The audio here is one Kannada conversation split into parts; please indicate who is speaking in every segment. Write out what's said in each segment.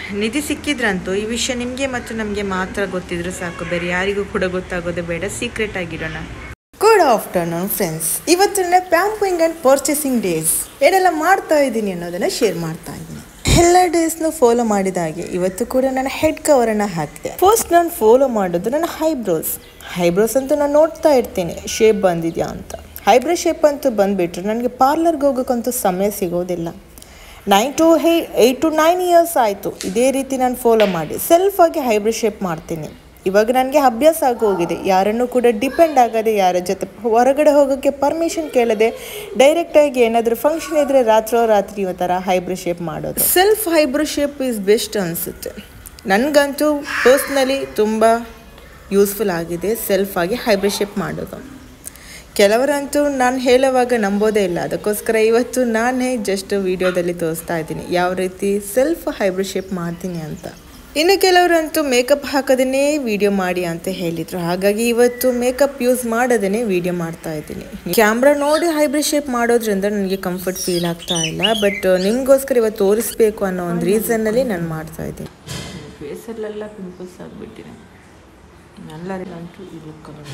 Speaker 1: ನಿಧಿ ಸಿಕ್ಕಿದ್ರಂತೂ ಈ ವಿಷಯ ನಿಮಗೆ ಮತ್ತು ನಮಗೆ ಮಾತ್ರ ಗೊತ್ತಿದ್ರೆ ಸಾಕು, ಬೇರೆ ಯಾರಿಗೂ ಕೂಡ ಗೊತ್ತಾಗೋದೇ ಬೇಡ, ಸೀಕ್ರೆಟ್ ಆಗಿರೋಣ. Good afternoon friends. ಇವತ್ತು ನನ್ನ ಪ್ಯಾಂಪಿಂಗ್ ಆ್ಯಂಡ್ ಪರ್ಚೇಸಿಂಗ್ ಡೇಸ್ ಏನೆಲ್ಲ ಮಾಡ್ತಾ ಇದ್ದೀನಿ ಅನ್ನೋದನ್ನು ಶೇರ್ ಮಾಡ್ತಾ ಇದ್ದೀನಿ. ಎಲ್ಲ ಡೇಸ್ನು ಫಾಲೋ ಮಾಡಿದ ಹಾಗೆ ಇವತ್ತು ಕೂಡ ನಾನು ಹೆಡ್ ಕವರನ್ನು ಹಾಕಿದೆ. ಫಸ್ಟ್ ನಾನು ಫಾಲೋ ಮಾಡೋದು ನನ್ನ ಹೈಬ್ರೋಸ್ ಅಂತೂ ನಾನು ನೋಡ್ತಾ ಇರ್ತೀನಿ ಶೇಪ್ ಬಂದಿದೆಯಾ ಅಂತ. ಹೈಬ್ರೋ ಶೇಪ್ ಅಂತೂ ಬಂದುಬಿಟ್ರೆ ನನಗೆ ಪಾರ್ಲರ್ಗೆ ಹೋಗೋಕ್ಕಂತೂ ಸಮಯ ಸಿಗೋದಿಲ್ಲ. 8 to 9 ಇಯರ್ಸ್ ಆಯಿತು ಇದೇ ರೀತಿ ನಾನು ಫಾಲೋ ಮಾಡಿ ಸೆಲ್ಫಾಗಿ ಹೈಬ್ರೋ ಶೇಪ್ ಮಾಡ್ತೀನಿ. ಇವಾಗ ನನಗೆ ಅಭ್ಯಾಸ ಆಗೋಗಿದೆ, ಯಾರನ್ನು ಕೂಡ ಡಿಪೆಂಡ್ ಆಗದೆ, ಯಾರ ಜೊತೆ ಹೊರಗಡೆ ಹೋಗೋಕ್ಕೆ ಪರ್ಮಿಷನ್ ಕೇಳದೆ ಡೈರೆಕ್ಟಾಗಿ ಏನಾದರೂ ಫಂಕ್ಷನ್ ಇದ್ದರೆ ರಾತ್ರಿ ಈ ಥರ ಹೈಬ್ರೋ ಶೇಪ್ ಮಾಡೋದು. Self eyebrow shape is best ಅನಿಸುತ್ತೆ. ನನಗಂತೂ ಪರ್ಸ್ನಲಿ ತುಂಬ ಯೂಸ್ಫುಲ್ ಆಗಿದೆ ಸೆಲ್ಫಾಗಿ ಹೈಬ್ರೋ ಶೇಪ್ ಮಾಡೋದು. ಕೆಲವರಂತೂ ನಾನು ಹೇಳುವಾಗ ನಂಬೋದೇ ಇಲ್ಲ, ಅದಕ್ಕೋಸ್ಕರ ಇವತ್ತು ನಾನೇ ಜಸ್ಟ್ ವಿಡಿಯೋದಲ್ಲಿ ತೋರಿಸ್ತಾ ಇದ್ದೀನಿ ಯಾವ ರೀತಿ ಸೆಲ್ಫ್ ಹೈಬ್ರೋ ಶೇಪ್ ಮಾಡ್ತೀನಿ ಅಂತ. ಇನ್ನು ಕೆಲವರಂತೂ ಮೇಕಪ್ ಹಾಕೋದೇ ವಿಡಿಯೋ ಮಾಡಿ ಅಂತ ಹೇಳಿದರು, ಹಾಗಾಗಿ ಇವತ್ತು ಮೇಕಪ್ ಯೂಸ್ ಮಾಡೋದೇ ವಿಡಿಯೋ ಮಾಡ್ತಾ ಇದ್ದೀನಿ. ಕ್ಯಾಮ್ರಾ ನೋಡಿ ಹೈಬ್ರೋ ಶೇಪ್ ಮಾಡೋದ್ರಿಂದ ನನಗೆ ಕಂಫರ್ಟ್ ಫೀಲ್ ಆಗ್ತಾ ಇಲ್ಲ, ಬಟ್ ನಿಮಗೋಸ್ಕರ ಇವತ್ತು ತೋರಿಸ್ಬೇಕು ಅನ್ನೋ ಒಂದು ರೀಸನ್ನಲ್ಲಿ ನಾನು ಮಾಡ್ತಾ ಇದ್ದೀನಿ.
Speaker 2: ಫೇಸಲ್ಲೆಲ್ಲ ಪಿಂಪಲ್ಸ್ ಆಗಿಬಿಟ್ಟಿದೆ, ಎಲ್ಲರಿಗಂತೂ ಇದು ಕಲರ್.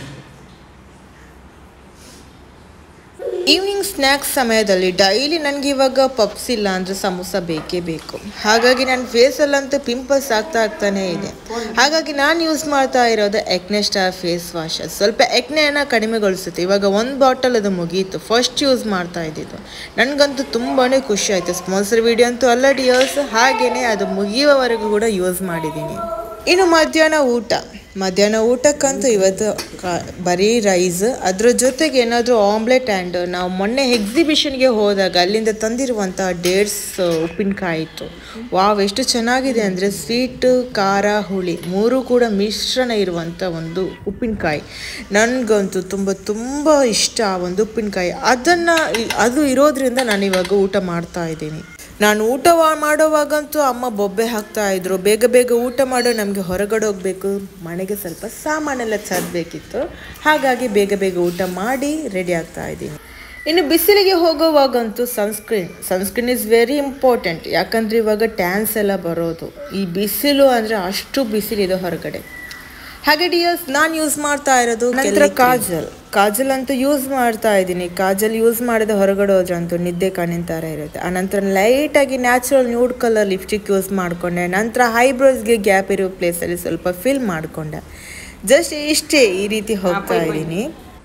Speaker 1: ಈವ್ನಿಂಗ್ ಸ್ನ್ಯಾಕ್ಸ್ ಸಮಯದಲ್ಲಿ ಡೈಲಿ ನನಗೆ ಇವಾಗ ಪಪ್ಸ್ ಇಲ್ಲ ಅಂದರೆ ಸಮೋಸ ಬೇಕೇ ಬೇಕು. ಹಾಗಾಗಿ ನನ್ನ ಫೇಸಲ್ಲಂತೂ ಪಿಂಪಲ್ಸ್ ಆಗ್ತಾನೇ ಇದೆ. ಹಾಗಾಗಿ ನಾನು ಯೂಸ್ ಮಾಡ್ತಾ ಇರೋದು ಎಕ್ನೆ ಸ್ಟಾರ್ ಫೇಸ್ ವಾಶ್. ಸ್ವಲ್ಪ ಎಕ್ನೆಯನ್ನು ಕಡಿಮೆಗೊಳಿಸುತ್ತೆ. ಇವಾಗ 1 ಬಾಟಲ್ ಅದು ಮುಗೀತು, ಫಸ್ಟ್ ಯೂಸ್ ಮಾಡ್ತಾ ಇದ್ದಿದ್ದು. ನನಗಂತೂ ತುಂಬಾ ಖುಷಿ ಆಯಿತು. ಸ್ಪಾನ್ಸರ್ ವಿಡಿಯೋ ಅಂತೂ ಆಲ್ರೆಡಿ ಯೂಸ್, ಹಾಗೆಯೇ ಅದು ಮುಗಿಯುವವರೆಗೂ ಕೂಡ ಯೂಸ್ ಮಾಡಿದ್ದೀನಿ. ಇನ್ನು ಮಧ್ಯಾಹ್ನ ಊಟಕ್ಕಂತೂ ಇವತ್ತು ಬರೀ ರೈಸ್, ಅದ್ರ ಜೊತೆಗೆ ಏನಾದರೂ ಆಮ್ಲೆಟ್ ಆ್ಯಂಡ್ ನಾವು ಮೊನ್ನೆ ಎಕ್ಸಿಬಿಷನ್ಗೆ ಹೋದಾಗ ಅಲ್ಲಿಂದ ತಂದಿರುವಂಥ ಡೇಟ್ಸ್ ಉಪ್ಪಿನಕಾಯಿ ಇತ್ತು. ವಾವ್, ಎಷ್ಟು ಚೆನ್ನಾಗಿದೆ ಅಂದರೆ ಸ್ವೀಟ್, ಖಾರ, ಹುಳಿ 3 ಕೂಡ ಮಿಶ್ರಣ ಇರುವಂಥ ಒಂದು ಉಪ್ಪಿನಕಾಯಿ. ನನಗಂತೂ ತುಂಬ ಇಷ್ಟ ಆ ಒಂದು ಉಪ್ಪಿನಕಾಯಿ. ಅದು ಇರೋದ್ರಿಂದ ನಾನು ಇವಾಗ ಊಟ ಮಾಡ್ತಾ ಇದ್ದೀನಿ. ನಾನು ಊಟ ಮಾಡೋವಾಗಂತೂ ಅಮ್ಮ ಬೊಬ್ಬೆ ಹಾಕ್ತಾಯಿದ್ರು, ಬೇಗ ಊಟ ಮಾಡೋ, ನಮಗೆ ಹೊರಗಡೆ ಹೋಗಬೇಕು, ಮನೆಗೆ ಸ್ವಲ್ಪ ಸಾಮಾನೆಲ್ಲ ತರಬೇಕಿತ್ತು, ಹಾಗಾಗಿ ಬೇಗ ಊಟ ಮಾಡಿ ರೆಡಿ ಆಗ್ತಾ ಇದ್ದೀನಿ. ಇನ್ನು ಬಿಸಿಲಿಗೆ ಹೋಗೋವಾಗಂತೂ ಸನ್ಸ್ಕ್ರೀನ್ ಇಸ್ ವೆರಿ ಇಂಪಾರ್ಟೆಂಟ್. ಯಾಕಂದರೆ ಇವಾಗ ಟ್ಯಾನ್ಸ್ ಎಲ್ಲ ಬರೋದು, ಈ ಬಿಸಿಲು ಅಂದರೆ ಅಷ್ಟು ಬಿಸಿಲಿದೆ ಹೊರಗಡೆ. ಹಾಗೆ ಡಿಯರ್ಸ್, ನಾನು ಯೂಸ್ ಮಾಡ್ತಾ ಇರೋದು ನಂತರ ಕಾಜಲ್ ಅಂತೂ ಯೂಸ್ ಮಾಡ್ತಾ ಇದ್ದೀನಿ. ಕಾಜಲ್ ಯೂಸ್ ಮಾಡಿದ ಹೊರಗಡೆ ಹೋದ್ರಂತೂ ನಿದ್ದೆ ಕಣ್ಣಿನ ಥರ ಇರುತ್ತೆ. ಆನಂತರ ಲೈಟಾಗಿ natural nude colour lipstick use ಮಾಡಿಕೊಂಡೆ. ನಂತರ ಐಬ್ರೋಸ್ಗೆ ಗ್ಯಾಪ್ ಇರೋ ಪ್ಲೇಸಲ್ಲಿ ಸ್ವಲ್ಪ ಫಿಲ್ ಮಾಡಿಕೊಂಡೆ. ಜಸ್ಟ್ ಇಷ್ಟೇ, ಈ ರೀತಿ ಹೋಗ್ತಾ ಇದ್ದೀನಿ.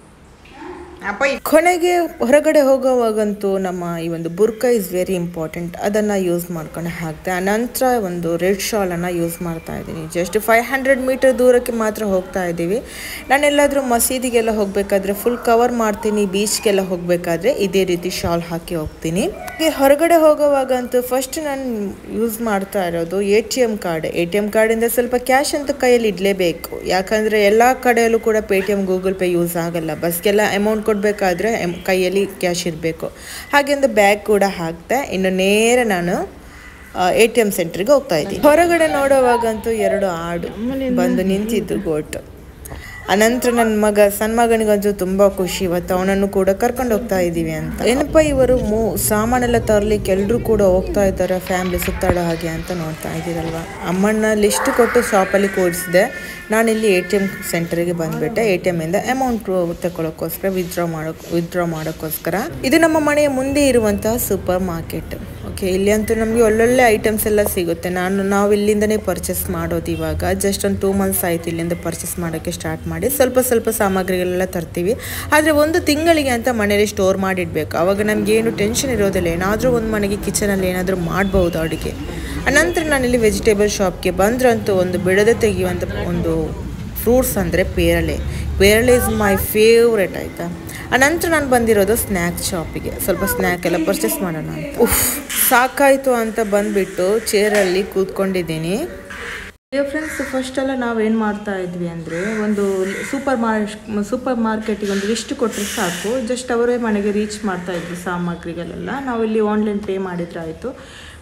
Speaker 1: ಕೊನೆಗೆ ಹೊರಗಡೆ ಹೋಗೋವಾಗಂತೂ ನಮ್ಮ ಈ ಒಂದು ಬುರ್ಕಾ ಇಸ್ ವೆರಿ ಇಂಪಾರ್ಟೆಂಟ್, ಅದನ್ನು ಯೂಸ್ ಮಾಡ್ಕೊಂಡು ಹಾಕ್ತೆ. ಆನಂತರ ಒಂದು ರೆಡ್ ಶಾಲನ್ನು ಯೂಸ್ ಮಾಡ್ತಾ ಇದ್ದೀನಿ. ಜಸ್ಟ್ 500 ಮೀಟರ್ ದೂರಕ್ಕೆ ಮಾತ್ರ ಹೋಗ್ತಾ ಇದ್ದೀವಿ. ನಾನೆಲ್ಲಾದರೂ ಮಸೀದಿಗೆಲ್ಲ ಹೋಗಬೇಕಾದ್ರೆ ಫುಲ್ ಕವರ್ ಮಾಡ್ತೀನಿ, ಬೀಚ್ಗೆಲ್ಲ ಹೋಗಬೇಕಾದ್ರೆ ಇದೇ ರೀತಿ ಶಾಲ್ ಹಾಕಿ ಹೋಗ್ತೀನಿ. ಹೊರಗಡೆ ಹೋಗೋವಾಗಂತೂ ಫಸ್ಟ್ ನಾನು ಯೂಸ್ ಮಾಡ್ತಾ ಇರೋದು ATM ಕಾರ್ಡಿಂದ ಸ್ವಲ್ಪ ಕ್ಯಾಶ್ ಅಂತೂ ಕೈಯಲ್ಲಿ ಇಡಲೇಬೇಕು. ಯಾಕಂದರೆ ಎಲ್ಲ ಕಡೆಯಲ್ಲೂ ಕೂಡ ಪೇಟಿಎಮ್, ಗೂಗಲ್ ಪೇ ಯೂಸ್ ಆಗಲ್ಲ. ಬಸ್ಗೆಲ್ಲ ಅಮೌಂಟ್ ಕೊಡಬೇಕಾದ್ರೆ ಕೈಯಲ್ಲಿ ಕ್ಯಾಶ್ ಇರಬೇಕು. ಹಾಗೆ ಒಂದು ಬ್ಯಾಗ್ ಕೂಡ ಹಾಕ್ತೆ. ಇನ್ನು ನೇರ ನಾನು ATM ಸೆಂಟ್ರಿಗೆ ಹೋಗ್ತಾ ಇದ್ದೀನಿ. ಹೊರಗಡೆ ನೋಡೋವಾಗಂತೂ 2 ಆಡು ಬಂದು ನಿಂತಿದ್ದು ಗೋಟು. ಅನಂತರ ನನ್ನ ಸಣ್ಣ ಮಗನಿಗಂತೂ ತುಂಬ ಖುಷಿ, ಇವತ್ತು ಅವನನ್ನು ಕೂಡ ಕರ್ಕೊಂಡು ಹೋಗ್ತಾ ಇದ್ದೀವಿ ಅಂತ. ಏನಪ್ಪ ಇವರು ಸಾಮಾನೆಲ್ಲ ತರಲಿಕ್ಕೆ ಎಲ್ಲರೂ ಕೂಡ ಹೋಗ್ತಾ ಇದ್ದಾರೆ, ಫ್ಯಾಮಿಲಿ ಸುತ್ತಾಡೋ ಹಾಗೆ ಅಂತ ನೋಡ್ತಾ ಇದ್ದೀರಲ್ವ. ಅಮ್ಮನ ಲಿಸ್ಟ್ ಕೊಟ್ಟು ಶಾಪಲ್ಲಿ ಕೂರಿಸಿದೆ. ನಾನಿಲ್ಲಿ ATM ಸೆಂಟರ್ಗೆ ಬಂದುಬಿಟ್ಟೆ. ATMಿಂದ ಅಮೌಂಟ್ ತಗೊಳ್ಳೋಕ್ಕೋಸ್ಕರ ವಿತ್ಡ್ರಾ ಮಾಡೋಕ್ಕೋಸ್ಕರ. ಇದು ನಮ್ಮ ಮನೆಯ ಮುಂದೆ ಇರುವಂತಹ ಸೂಪರ್ ಮಾರ್ಕೆಟ್. ಓಕೆ, ಇಲ್ಲಿ ಅಂತೂ ನಮಗೆ ಒಳ್ಳೊಳ್ಳೆ ಐಟಮ್ಸ್ ಎಲ್ಲ ಸಿಗುತ್ತೆ. ನಾವು ಇಲ್ಲಿಂದನೇ ಪರ್ಚೇಸ್ ಮಾಡೋದು. ಇವಾಗ ಜಸ್ಟ್ ಒಂದು 2 ಮಂತ್ಸ್ ಆಯಿತು ಇಲ್ಲಿಂದ ಪರ್ಚೇಸ್ ಮಾಡೋಕ್ಕೆ ಸ್ಟಾರ್ಟ್ ಮಾಡಿ. ಸ್ವಲ್ಪ ಸಾಮಗ್ರಿಗಳೆಲ್ಲ ತರ್ತೀವಿ. ಆದರೆ 1 ತಿಂಗಳಿಗೆ ಅಂತ ಮನೇಲಿ ಸ್ಟೋರ್ ಮಾಡಿಡಬೇಕು. ಆವಾಗ ನಮಗೇನು ಟೆನ್ಷನ್ ಇರೋದಿಲ್ಲ. ಏನಾದರೂ ಒಂದು ಮನೆಗೆ ಕಿಚನಲ್ಲಿ ಏನಾದರೂ ಮಾಡ್ಬೋದು ಅಡುಗೆ. ಅನಂತರ ನಾನಿಲ್ಲಿ ವೆಜಿಟೇಬಲ್ ಶಾಪ್ಗೆ ಬಂದ್ರಂತೂ ಒಂದು ಬಿಡದೆ ತೆಗೆಯುವಂಥ ಒಂದು ಫ್ರೂಟ್ಸ್ ಅಂದರೆ ಪೇರಳೆ ಇಸ್ ಮೈ ಫೇವ್ರೆಟ್, ಆಯಿತಾ. ಅನಂತರ ನಾನು ಬಂದಿರೋದು ಸ್ನ್ಯಾಕ್ಸ್ ಶಾಪಿಗೆ, ಸ್ವಲ್ಪ ಸ್ನ್ಯಾಕ್ ಎಲ್ಲ ಪರ್ಚೇಸ್ ಮಾಡೋಣ ಅಂತ. ಸಾಕಾಯಿತು ಅಂತ ಬಂದುಬಿಟ್ಟು ಚೇರಲ್ಲಿ ಕೂತ್ಕೊಂಡಿದ್ದೀನಿ. ಫ್ರೆಂಡ್ಸ್, ಫಸ್ಟೆಲ್ಲ ನಾವೇನು ಮಾಡ್ತಾ ಇದ್ವಿ ಅಂದರೆ ಒಂದು ಸೂಪರ್ ಮಾರ್ಕೆಟಿಗೆ ಒಂದು ಲಿಸ್ಟ್ ಕೊಟ್ಟರೆ ಸಾಕು, ಜಸ್ಟ್ ಅವರೇ ಮನೆಗೆ ರೀಚ್ ಮಾಡ್ತಾ ಇದ್ವಿ ಸಾಮಗ್ರಿಗಳೆಲ್ಲ. ನಾವಿಲ್ಲಿ ಆನ್ಲೈನ್ ಪೇ ಮಾಡಿದ್ರೆ ಆಯಿತು.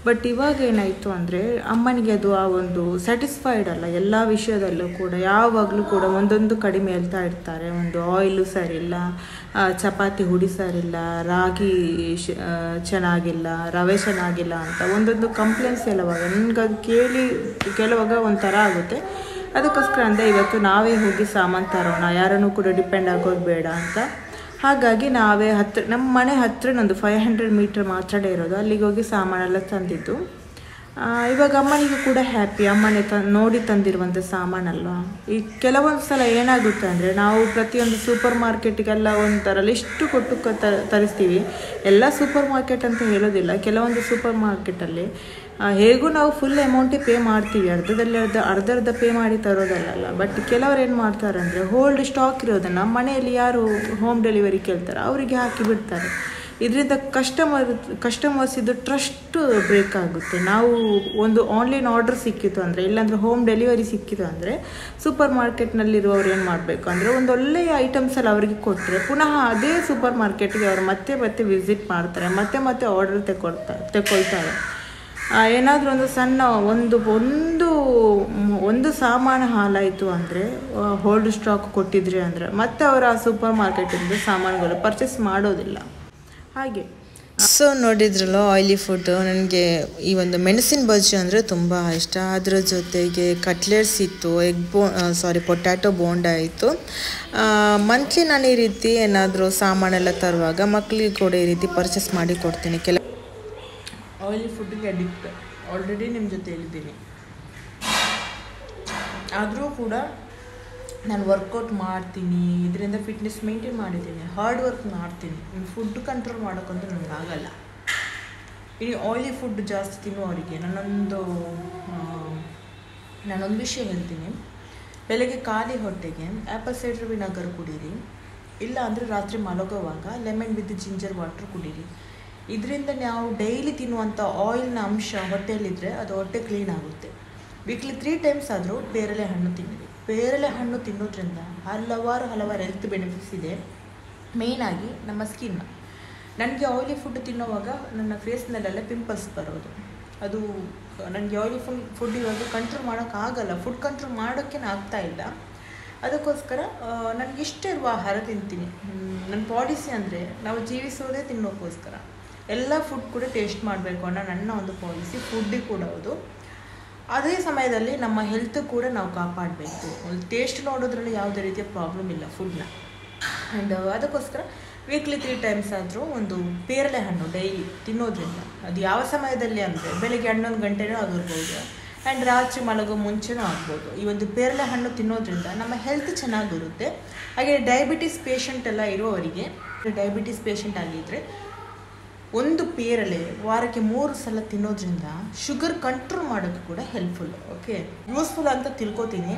Speaker 1: ಬಟ್ ಇವಾಗ ಏನಾಯಿತು ಅಂದರೆ ಅಮ್ಮನಿಗೆ ಅದು ಆ ಒಂದು ಸ್ಯಾಟಿಸ್ಫೈಡ್ ಅಲ್ಲ. ಎಲ್ಲ ವಿಷಯದಲ್ಲೂ ಕೂಡ ಯಾವಾಗಲೂ ಕೂಡ ಒಂದೊಂದು ಕಡಿಮೆ ಹೇಳ್ತಾ ಇರ್ತಾರೆ. ಒಂದು ಆಯಿಲು ಸರಿಯಿಲ್ಲ, ಚಪಾತಿ ಹುಡಿ ಸರಿಯಿಲ್ಲ, ರಾಗಿ ಚೆನ್ನಾಗಿಲ್ಲ, ರವೆ ಚೆನ್ನಾಗಿಲ್ಲ ಅಂತ ಒಂದೊಂದು ಕಂಪ್ಲೇಂಟ್ಸ್ ಎಲ್ಲವಾಗ ನನಗೆ ಅದು ಕೇಳುವಾಗ ಒಂಥರ ಆಗುತ್ತೆ. ಅದಕ್ಕೋಸ್ಕರ ಅಂದರೆ ಇವತ್ತು ನಾವೇ ಹೋಗಿ ಸಾಮಾನು ತರೋಣ, ಯಾರನ್ನೂ ಕೂಡ ಡಿಪೆಂಡ್ ಆಗೋದು ಬೇಡ ಅಂತ. ಹಾಗಾಗಿ ನಾವೇ ನಮ್ಮ ಮನೆ ಹತ್ತಿರ ನಂದು 500 ಮೀಟರ್ ಮಾತ್ರನೇ ಇರೋದು. ಅಲ್ಲಿಗೆ ಹೋಗಿ ಸಾಮಾನೆಲ್ಲ ತಂದಿದ್ದು. ಇವಾಗ ಅಮ್ಮನಿಗೂ ಕೂಡ ಹ್ಯಾಪಿ, ಅಮ್ಮನೇ ನೋಡಿ ತಂದಿರುವಂಥ ಸಾಮಾನಲ್ವ. ಈ ಕೆಲವೊಂದು ಸಲ ಏನಾಗುತ್ತೆ ಅಂದರೆ ನಾವು ಪ್ರತಿಯೊಂದು ಸೂಪರ್ ಮಾರ್ಕೆಟಿಗೆಲ್ಲ ಒಂಥರ ಲಿಸ್ಟು ಕೊಟ್ಟು ತರಿಸ್ತೀವಿ. ಎಲ್ಲ ಸೂಪರ್ ಮಾರ್ಕೆಟ್ ಅಂತ ಹೇಳೋದಿಲ್ಲ, ಕೆಲವೊಂದು ಸೂಪರ್ ಮಾರ್ಕೆಟಲ್ಲಿ ಹೇಗೂ ನಾವು ಫುಲ್ ಅಮೌಂಟೇ ಪೇ ಮಾಡ್ತೀವಿ, ಅರ್ಧ ಪೇ ಮಾಡಿ ತರೋದಲ್ಲ. ಬಟ್ ಕೆಲವರು ಏನು ಮಾಡ್ತಾರೆ ಅಂದರೆ ಹೋಲ್ಡ್ ಸ್ಟಾಕ್ ಇರೋದನ್ನು ಮನೆಯಲ್ಲಿ ಯಾರು ಹೋಮ್ ಡೆಲಿವರಿ ಕೇಳ್ತಾರೆ ಅವರಿಗೆ ಹಾಕಿ ಬಿಡ್ತಾರೆ. ಇದರಿಂದ ಕಸ್ಟಮರ್ಸ್ ಇದು ಟ್ರಸ್ಟ್ ಬ್ರೇಕ್ ಆಗುತ್ತೆ. ನಾವು ಒಂದು ಆನ್ಲೈನ್ ಆರ್ಡರ್ ಸಿಕ್ಕಿತು ಅಂದರೆ, ಇಲ್ಲಾಂದರೆ ಹೋಮ್ ಡೆಲಿವರಿ ಸಿಕ್ಕಿತು ಅಂದರೆ ಸೂಪರ್ ಮಾರ್ಕೆಟ್ನಲ್ಲಿರುವವ್ರು ಏನು ಮಾಡಬೇಕು ಅಂದರೆ ಒಂದು ಒಳ್ಳೆಯ ಐಟಮ್ಸ್ ಎಲ್ಲ ಅವರಿಗೆ ಕೊಟ್ಟರೆ ಪುನಃ ಅದೇ ಸೂಪರ್ ಮಾರ್ಕೆಟ್ಗೆ ಅವರು ಮತ್ತೆ ವಿಸಿಟ್ ಮಾಡ್ತಾರೆ, ಮತ್ತೆ ಆರ್ಡರ್ ತಗೊಳ್ತಾರೆ. ಏನಾದರೂ ಒಂದು ಸಣ್ಣ ಒಂದು ಸಾಮಾನು ಹಾಲಾಯಿತು ಅಂದರೆ ಹೋಲ್ಡ್ ಸ್ಟಾಕ್ ಕೊಟ್ಟಿದ್ರಿ ಅಂದರೆ ಮತ್ತೆ ಅವರು ಆ ಸೂಪರ್ ಮಾರ್ಕೆಟಿಂದ ಸಾಮಾನುಗಳು ಪರ್ಚೇಸ್ ಮಾಡೋದಿಲ್ಲ. ಹಾಗೆ
Speaker 3: ಸೊ ನೋಡಿದ್ರಲ್ಲ, ಆಯಿಲಿ ಫುಡ್. ನನಗೆ ಈ ಒಂದು ಮೆಣಸಿನ ಬಜ್ಜಿ ಅಂದರೆ ತುಂಬ ಇಷ್ಟ. ಅದರ ಜೊತೆಗೆ ಕಟ್ಲೆಟ್ಸ್ ಇತ್ತು, ಪೊಟ್ಯಾಟೊ ಬೋಂಡ ಇತ್ತು. ಮಂತ್ಲಿ ನಾನು ಈ ರೀತಿ ಏನಾದರೂ ಸಾಮಾನೆಲ್ಲ ತರುವಾಗ ಮಕ್ಕಳಿಗೆ ಕೂಡ ಈ ರೀತಿ ಪರ್ಚೇಸ್ ಮಾಡಿ ಕೊಡ್ತೀನಿ.
Speaker 1: ಆಯಿಲಿ ಫುಡ್ಗೆ ಅಡಿಕ್ಟ್ ಆಲ್ರೆಡಿ ನಿಮ್ಮ ಜೊತೆ ಹೇಳಿದ್ದೀನಿ. ಆದರೂ ಕೂಡ ನಾನು ವರ್ಕೌಟ್ ಮಾಡ್ತೀನಿ, ಇದರಿಂದ ಫಿಟ್ನೆಸ್ ಮೇಂಟೈನ್ ಮಾಡಿದ್ದೀನಿ, ಹಾರ್ಡ್ ವರ್ಕ್ ಮಾಡ್ತೀನಿ. ಫುಡ್ ಕಂಟ್ರೋಲ್ ಮಾಡೋಕ್ಕಂತೂ ನನಗಾಗಲ್ಲ. ಇನ್ನು ಆಯಿಲಿ ಫುಡ್ ಜಾಸ್ತಿ ತಿನ್ನುವವರಿಗೆ ನಾನೊಂದು ವಿಷಯ ಹೇಳ್ತೀನಿ. ಬೆಳಗ್ಗೆ ಖಾಲಿ ಹೊಟ್ಟೆಗೆ ಆ್ಯಪಲ್ ಸೈಡರ್ ವಿನೆಗರ್ ಕುಡೀರಿ, ಇಲ್ಲ ಅಂದರೆ ರಾತ್ರಿ ಮಲಗುವಾಗ ಲೆಮನ್ ವಿತ್ ಜಿಂಜರ್ ವಾಟರ್ ಕುಡೀರಿ. ಇದರಿಂದ ನಾವು ಡೈಲಿ ತಿನ್ನುವಂಥ ಆಯಿಲ್ನ ಅಂಶ ಹೊಟ್ಟೆಯಲ್ಲಿದ್ದರೆ ಅದು ಹೊಟ್ಟೆ ಕ್ಲೀನ್ ಆಗುತ್ತೆ. ವೀಕ್ಲಿ 3 ಟೈಮ್ಸ್ ಆದರೂ ಪೇರಲೆ ಹಣ್ಣು ತಿನ್ನಿರಿ. ಪೇರಲೆ ಹಣ್ಣು ತಿನ್ನೋದ್ರಿಂದ ಹಲವಾರು ಹೆಲ್ತ್ ಬೆನಿಫಿಟ್ಸ್ ಇದೆ. ಮೇಯ್ನಾಗಿ ನಮ್ಮ ಸ್ಕಿನ್. ನನಗೆ ಆಯಿಲಿ ಫುಡ್ ತಿನ್ನೋವಾಗ ನನ್ನ ಫೇಸ್ನಲ್ಲೆಲ್ಲ ಪಿಂಪಲ್ಸ್ ಬರೋದು. ಅದು ನನಗೆ ಆಯಿಲಿ ಫುಡ್ ಇವಾಗ ಕಂಟ್ರೋಲ್ ಮಾಡೋಕ್ಕಾಗಲ್ಲ, ಫುಡ್ ಕಂಟ್ರೋಲ್ ಮಾಡೋಕ್ಕೆ ಆಗ್ತಾಯಿಲ್ಲ. ಅದಕ್ಕೋಸ್ಕರ ನನಗೆ ಇಷ್ಟ ಇರುವ ಆಹಾರ ತಿಂತೀನಿ. ನನ್ನ ಪಾಲಿಸಿ ಅಂದರೆ ನಾವು ಜೀವಿಸೋದೇ ತಿನ್ನೋಕ್ಕೋಸ್ಕರ. ಎಲ್ಲ ಫುಡ್ ಕೂಡ ಟೇಸ್ಟ್ ಮಾಡಬೇಕು ಅನ್ನೋ ನನ್ನ ಒಂದು ಪಾಲಿಸಿ. ಫುಡ್ಡಿಗೆ ಕೂಡ ಹೌದು. ಅದೇ ಸಮಯದಲ್ಲಿ ನಮ್ಮ ಹೆಲ್ತ್ ಕೂಡ ನಾವು ಕಾಪಾಡಬೇಕು. ಟೇಸ್ಟ್ ನೋಡೋದ್ರಲ್ಲಿ ಯಾವುದೇ ರೀತಿಯ ಪ್ರಾಬ್ಲಮ್ ಇಲ್ಲ ಫುಡ್ನ. ಆ್ಯಂಡ್ ಅದಕ್ಕೋಸ್ಕರ ವೀಕ್ಲಿ 3 ಟೈಮ್ಸ್ ಆದರೂ ಒಂದು ಪೇರಲೆ ಹಣ್ಣು ಡೈಲಿ ತಿನ್ನೋದ್ರಿಂದ, ಅದು ಯಾವ ಸಮಯದಲ್ಲಿ ಅಂದರೆ ಬೆಳಗ್ಗೆ 11 ಗಂಟೆನೂ ಆಗಿರ್ಬೋದು ಆ್ಯಂಡ್ ರಾತ್ರಿ ಮಲಗೋ ಮುಂಚೆನೂ ಆಗ್ಬೋದು. ಈ ಒಂದು ಪೇರಲೆ ಹಣ್ಣು ತಿನ್ನೋದ್ರಿಂದ ನಮ್ಮ ಹೆಲ್ತ್ ಚೆನ್ನಾಗಿರುತ್ತೆ. ಹಾಗೆ ಡಯಾಬಿಟಿಸ್ ಪೇಷಂಟ್ ಎಲ್ಲ ಇರೋವರಿಗೆ, ಡಯಾಬಿಟಿಸ್ ಪೇಷಂಟ್ ಆಗಿದ್ದರೆ ಒಂದು ಪೇರಲೆ ವಾರಕ್ಕೆ 3 ಸಲ ತಿನ್ನೋದ್ರಿಂದ ಶುಗರ್ ಕಂಟ್ರೋಲ್ ಮಾಡೋಕ್ಕೆ ಕೂಡ ಹೆಲ್ಪ್ಫುಲ್. ಓಕೆ, ಯೂಸ್ಫುಲ್ ಅಂತ ತಿಳ್ಕೊತೀನಿ.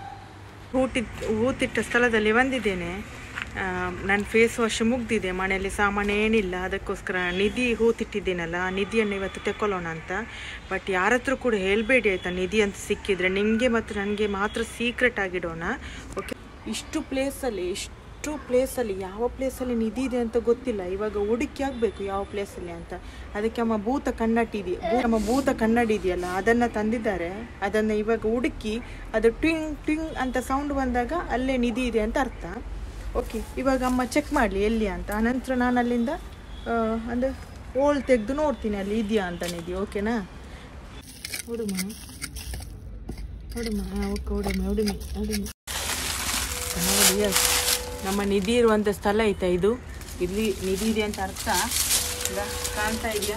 Speaker 1: ಹೂತಿಟ್ಟ ಸ್ಥಳದಲ್ಲಿ ಬಂದಿದ್ದೇನೆ. ನನ್ನ ಫೇಸ್ ವಾಶ್ ಮುಗ್ದಿದೆ, ಮನೆಯಲ್ಲಿ ಸಾಮಾನು ಏನಿಲ್ಲ. ಅದಕ್ಕೋಸ್ಕರ ನಿಧಿ ಹೂತಿಟ್ಟಿದ್ದೀನಲ್ಲ, ನಿಧಿಯನ್ನು ಇವತ್ತು ತೆಕ್ಕೊಳ್ಳೋಣ ಅಂತ. ಬಟ್ ಯಾರ ಹತ್ರ ಕೂಡ ಹೇಳಬೇಡಿ ಆಯಿತಾ, ನಿಧಿ ಅಂತ ಸಿಕ್ಕಿದ್ರೆ ನಿಮಗೆ ಮತ್ತು ನನಗೆ ಮಾತ್ರ ಸೀಕ್ರೆಟ್ ಆಗಿಡೋಣ. ಓಕೆ, ಇಷ್ಟು ಪ್ಲೇಸಲ್ಲಿ ಯಾವ ಪ್ಲೇಸಲ್ಲಿ ನಿಧಿ ಇದೆ ಅಂತ ಗೊತ್ತಿಲ್ಲ. ಇವಾಗ ಹುಡುಕಿ ಆಗಬೇಕು ಯಾವ ಪ್ಲೇಸಲ್ಲಿ ಅಂತ. ಅದಕ್ಕೆ ನಮ್ಮ ಭೂತ ಕನ್ನಡಿ ಇದೆಯಲ್ಲ, ಅದನ್ನು ತಂದಿದ್ದಾರೆ. ಅದನ್ನು ಇವಾಗ ಹುಡುಕಿ ಅದು ಟಿಂಗ್ ಅಂತ ಸೌಂಡ್ ಬಂದಾಗ ಅಲ್ಲೇ ನಿಧಿ ಇದೆ ಅಂತ ಅರ್ಥ. ಓಕೆ, ಇವಾಗ ಅಮ್ಮ ಚೆಕ್ ಮಾಡಲಿ ಎಲ್ಲಿ ಅಂತ. ಆನಂತರ ನಾನು ಅಲ್ಲಿಂದ ಅಂದರೆ ಓಲ್ ತೆಗೆದು ನೋಡ್ತೀನಿ ಅಲ್ಲಿ ಇದೆಯಾ ಅಂತ ನಿಧಿ. ಓಕೆನಾ? ಹುಡುಮ ಎಸ್, ನಮ್ಮ ನಿಧಿ ಇರುವಂಥ ಸ್ಥಳ ಐತಾ ಇದು. ಇಲ್ಲಿ ನಿಧಿ ಇದೆ ಅಂತ ಅರ್ಥ ಕಾಣ್ತಾ ಇದೆಯಾ?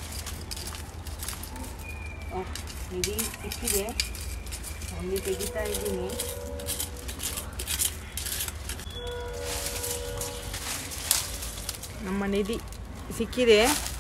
Speaker 1: ನಿಧಿ ಸಿಕ್ಕಿದೆ, ಅಲ್ಲಿ ತೆಗಿತಾ ಇದ್ದೀನಿ. ನಮ್ಮ ನಿಧಿ ಸಿಕ್ಕಿದೆ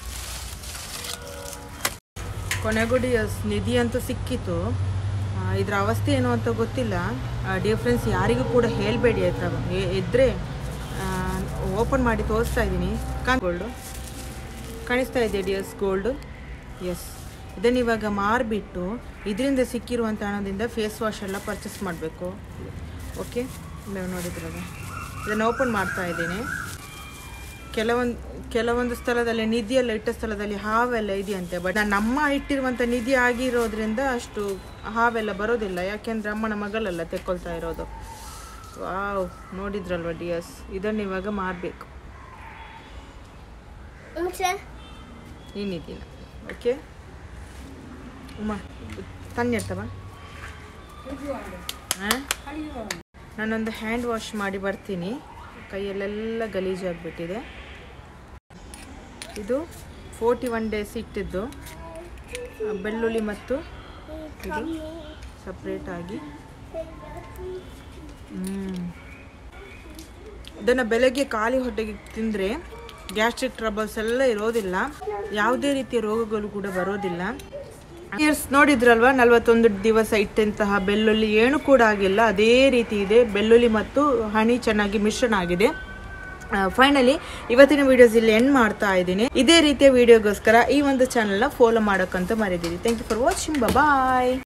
Speaker 1: ಕೊನೆಗೂ. ನಿಧಿ ಅಂತೂ ಸಿಕ್ಕಿತು. ಇದರ ಅವಸ್ಥೆ ಏನು ಅಂತ ಗೊತ್ತಿಲ್ಲ. ಡಿಯರ್ ಫ್ರೆಂಡ್ಸ್, ಯಾರಿಗೂ ಕೂಡ ಹೇಳಬೇಡಿ ಆಯಿತಾ. ಇದ್ದರೆ ಓಪನ್ ಮಾಡಿ ತೋರಿಸ್ತಾ ಇದ್ದೀನಿ. ಗೋಲ್ಡು ಕಾಣಿಸ್ತಾ ಇದೆ ಡಿಯರ್ಸ್, ಗೋಲ್ಡು. ಎಸ್, ಇದನ್ನು ಇವಾಗ ಮಾರಿಬಿಟ್ಟು ಇದರಿಂದ ಸಿಕ್ಕಿರುವಂಥ ಹಣದಿಂದ ಫೇಸ್ ವಾಶ್ ಎಲ್ಲ ಪರ್ಚೇಸ್ ಮಾಡಬೇಕು. ಓಕೆ, ನೀವು ನೋಡಿದ್ರಲ್ಲ, ಇದನ್ನು ಓಪನ್ ಮಾಡ್ತಾ ಇದ್ದೀನಿ. ಕೆಲವೊಂದು ಸ್ಥಳದಲ್ಲಿ ನಿಧಿಯೆಲ್ಲ ಇಟ್ಟ ಸ್ಥಳದಲ್ಲಿ ಹಾವೆಲ್ಲ ಇದೆಯಂತೆ. ಬಟ್ ನಮ್ಮ ಇಟ್ಟಿರುವಂಥ ನಿಧಿ ಆಗಿರೋದ್ರಿಂದ ಅಷ್ಟು ಹಾವೆಲ್ಲ ಬರೋದಿಲ್ಲ, ಯಾಕೆಂದರೆ ಅಮ್ಮನ ಮಗಳೆಲ್ಲ ತೆಕ್ಕೊಳ್ತಾ ಇರೋದು. ವಾವ್, ನೋಡಿದ್ರಲ್ವ ಡಿಯರ್ಸ್, ಇದನ್ನು ಇವಾಗ ಮಾರಬೇಕು ಈ ನಿಧಿನ. ಓಕೆ ಉಮ್ಮ ತನ್ನಿರ್ತವ. ನಾನೊಂದು ಹ್ಯಾಂಡ್ ವಾಶ್ ಮಾಡಿ ಬರ್ತೀನಿ, ಕೈಯಲ್ಲೆಲ್ಲ ಗಲೀಜಾಗಿಬಿಟ್ಟಿದೆ. ಇದು 41 ಡೇಸ್ ಇಟ್ಟಿದ್ದು ಬೆಳ್ಳುಳ್ಳಿ ಮತ್ತು ಇದು ಸಪ್ರೇಟಾಗಿ. ಇದನ್ನು ಬೆಳಗ್ಗೆ ಖಾಲಿ ಹೊಟ್ಟೆಗೆ ತಿಂದರೆ ಗ್ಯಾಸ್ಟ್ರಿಕ್ ಟ್ರಬಲ್ಸ್ ಎಲ್ಲ ಇರೋದಿಲ್ಲ, ಯಾವುದೇ ರೀತಿಯ ರೋಗಗಳು ಕೂಡ ಬರೋದಿಲ್ಲ. ನೋಡಿದ್ರಲ್ವಾ, 41 ದಿವಸ ಇಟ್ಟಂತಹ ಬೆಳ್ಳುಳ್ಳಿ ಏನು ಕೂಡ ಆಗಿಲ್ಲ, ಅದೇ ರೀತಿ ಇದೆ. ಬೆಳ್ಳುಳ್ಳಿ ಮತ್ತು ಹನಿ ಚೆನ್ನಾಗಿ ಮಿಶ್ರಣ ಆಗಿದೆ. ಫೈನಲಿ ಇವತ್ತಿನ ವಿಡಿಯೋಸ್ ಇಲ್ಲಿ ಎಂಡ್ ಮಾಡ್ತಾ ಇದ್ದೀನಿ. ಇದೇ ರೀತಿಯ ವಿಡಿಯೋಗೋಸ್ಕರ ಈ ಒಂದು ಚಾನಲ್ನ ಫಾಲೋ ಮಾಡೋಕ್ಕಂತ ಮರಿದಿರಿ. Thank you for watching. Bye.